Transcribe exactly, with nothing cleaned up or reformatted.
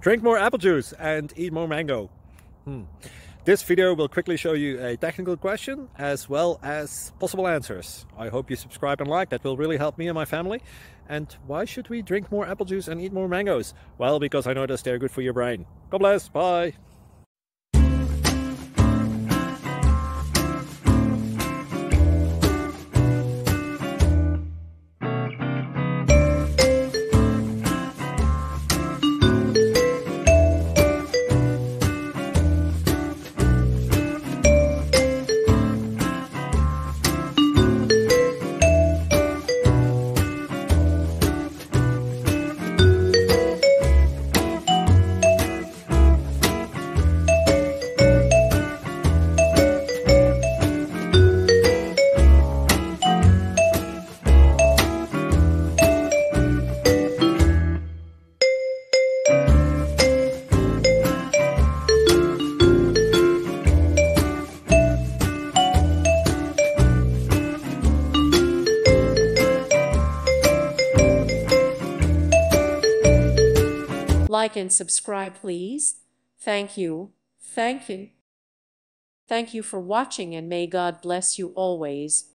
Drink more apple juice and eat more mango. Hmm. This video will quickly show you a technical question as well as possible answers. I hope you subscribe and like, that will really help me and my family. And why should we drink more apple juice and eat more mangoes? Well, because I noticed they're good for your brain. God bless, bye! Like and subscribe, please. Thank you. Thank you. Thank you for watching, and may God bless you always.